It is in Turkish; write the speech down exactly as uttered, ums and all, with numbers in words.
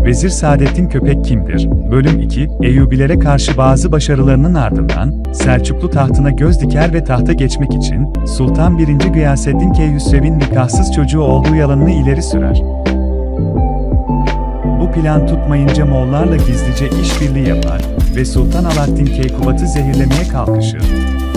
Vezir Saadettin Köpek kimdir? Bölüm iki, Eyyubilere karşı bazı başarılarının ardından, Selçuklu tahtına göz diker ve tahta geçmek için, Sultan birinci. Gıyasettin Keyhüsrev'in nikahsız çocuğu olduğu yalanını ileri sürer. Bu plan tutmayınca Moğollarla gizlice işbirliği yapar ve Sultan Alaaddin Keykubat'ı zehirlemeye kalkışır.